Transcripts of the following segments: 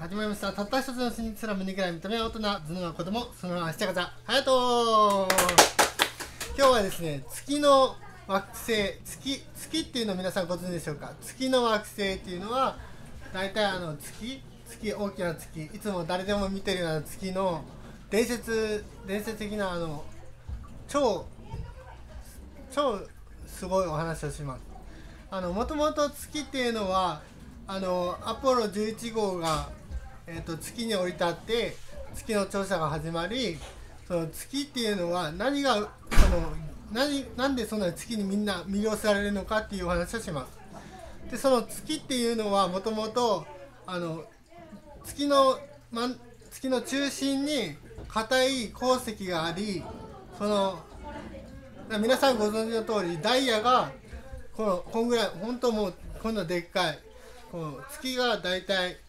始まりました。たった一つの真実すら見抜けない見た目は大人、頭脳は子供、そのまま明日方。はやと今日はですね、月の惑星、月っていうのを皆さんご存知でしょうか。月の惑星っていうのは、大体大きな月、いつも誰でも見てるような月の伝説的な超すごいお話をします。もともと月っていうのはアポロ11号が、月に降り立って月の調査が始まり、その月っていうのはなんでそんな月にみんな魅了されるのかっていうお話をします。でその月っていうのはもともと月の中心に硬い鉱石があり、皆さんご存知の通りダイヤがこんぐらい、本当もうこんなでっかい、この月が大体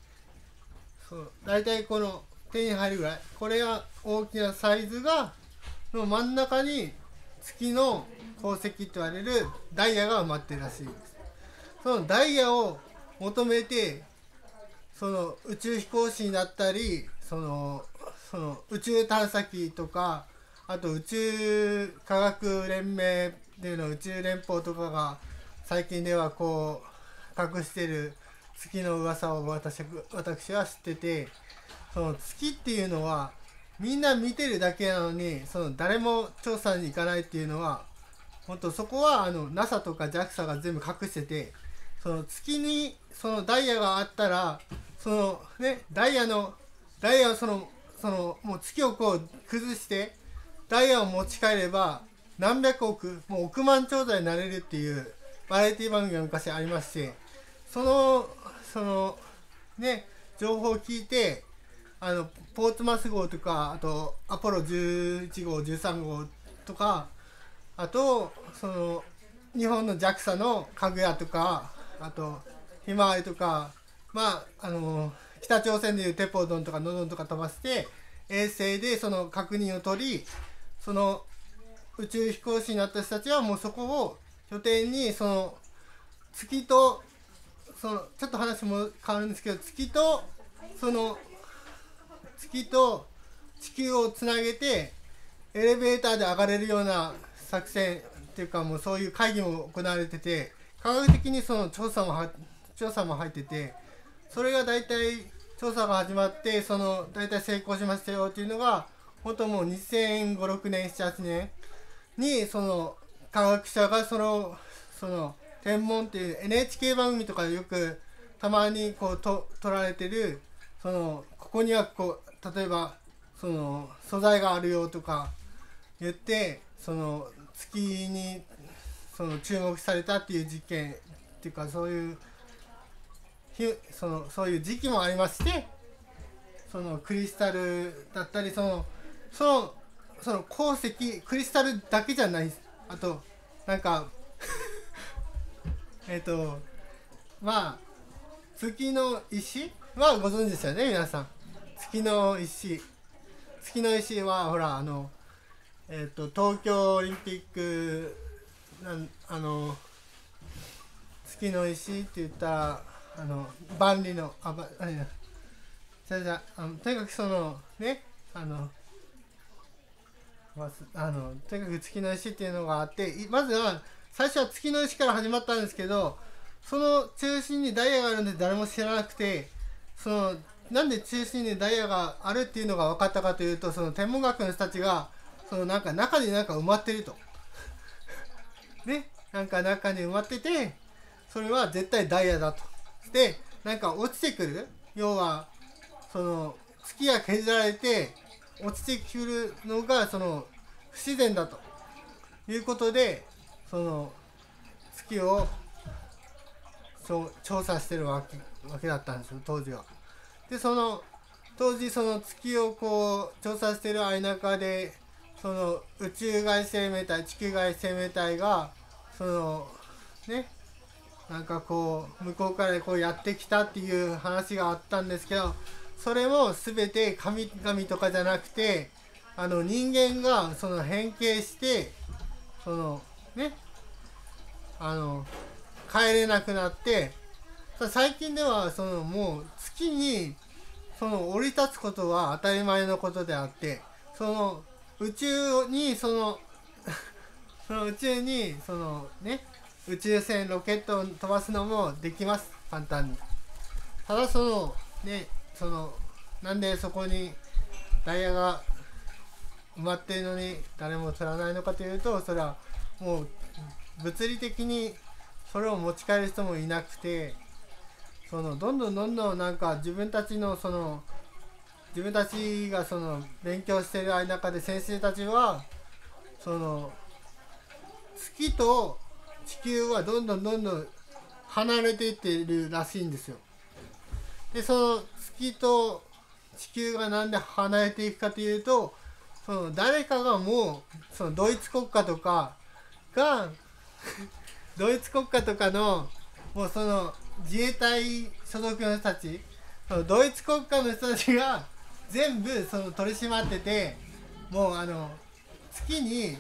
この手に入るぐらい、これが大きなサイズの真ん中に月の鉱石と言われるダイヤが埋まってるらしいです。そのダイヤを求めて宇宙飛行士になったり、宇宙探査機とか、あと宇宙科学連盟っていうの宇宙連邦とかが最近では隠してる月の噂を私は知ってて、その月っていうのはみんな見てるだけなのに誰も調査に行かないっていうのは、本当そこはNASA とか JAXA が全部隠してて、月にダイヤがあったらダイヤをもう月を崩してダイヤを持ち帰れば何百億、もう億万長者になれるっていうバラエティ番組が昔ありまして、情報を聞いてポーツマス号とか、あとアポロ11号13号とか、あと日本の JAXA のかぐやとか、あとひまわりとか、北朝鮮でいうテポドンとかノドンとか飛ばして衛星で確認を取り、宇宙飛行士になった人たちはもうそこを拠点に月とちょっと話も変わるんですけど、月と地球をつなげてエレベーターで上がれるような作戦っていうか、もうそういう会議も行われてて、科学的に調査も入ってて、それが大体調査が始まって大体成功しましたよっていうのが、本当もう2005、6年、7、8年に科学者が天文っていう NHK 番組とかでよくたまに撮られてる、ここには例えば素材があるよとか言って、月に注目されたっていう実験っていうか、そういう時期もありまして、クリスタルだったり鉱石、クリスタルだけじゃないです。あと月の石はご存知ですよね、皆さん。月の石はほら東京オリンピック月の石って言ったら万里のとにかくとにかく月の石っていうのがあって、まずは最初は月の石から始まったんですけど、その中心にダイヤがあるんで誰も知らなくて、なんで中心にダイヤがあるっていうのが分かったかというと、天文学の人たちが中に埋まってると中に埋まってて、それは絶対ダイヤだと。で落ちてくる、要は月が削られて落ちてくるのが不自然だということで、月を調査してるわけだったんですよ、当時は。で当時月を調査してる中で宇宙外生命体、地球外生命体が向こうからやってきたっていう話があったんですけど、それも全て神々とかじゃなくて、人間が変形して帰れなくなって、最近ではもう月にその降り立つことは当たり前のことであって、その宇宙にそのその宇宙にそのね、宇宙船ロケットを飛ばすのもできます、簡単に。ただそのね、そのなんでそこにダイヤが埋まっているのに誰も取らないのかというと、それはもう物理的にそれを持ち帰る人もいなくて、そのどんどんなんか自分たちがその勉強している中で、先生たちはその月と地球はどんどん離れていっているらしいんですよ。でその月と地球がなんで離れていくかというと、その誰かがもうそのドイツ国家とかがドイツ国家とかのもうその自衛隊所属の人たち、そのドイツ国家の人たちが全部その取り締まってて、もう月に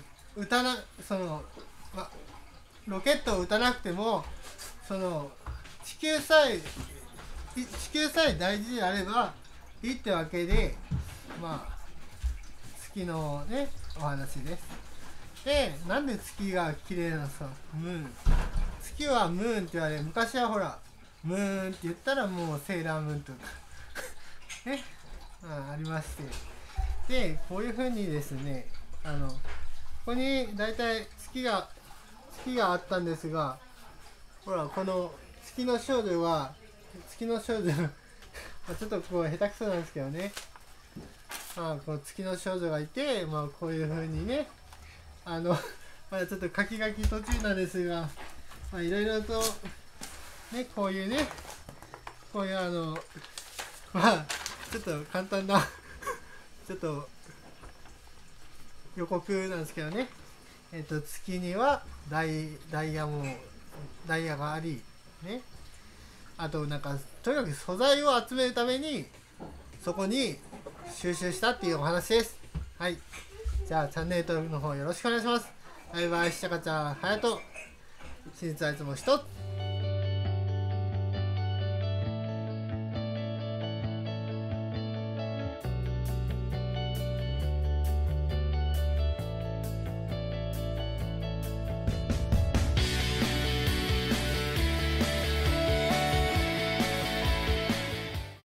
ロケットを撃たなくても、その地球さえ大事であればいいってわけで、まあ月のねお話です。で、なんで月が綺麗なのさ、ムーン。月はムーンって言われ、昔はほらムーンって言ったらもうセーラームーンとかね、ありまして、でこういう風にですね、ここにだいたい月があったんですが、ほらこの月の少女ちょっとこう下手くそなんですけどね、この月の少女がいて、こういう風にね、まだちょっと書き途中なんですが、いろいろとね、こういうちょっと簡単なちょっと予告なんですけどね、月にはダイヤがありね、あとなんかとにかく素材を集めるためにそこに収集したっていうお話です。はい、じゃあチャンネル登録の方よろしくお願いします。バイバイ、しちゃかちゃん、はやと、真実はいつも一つ。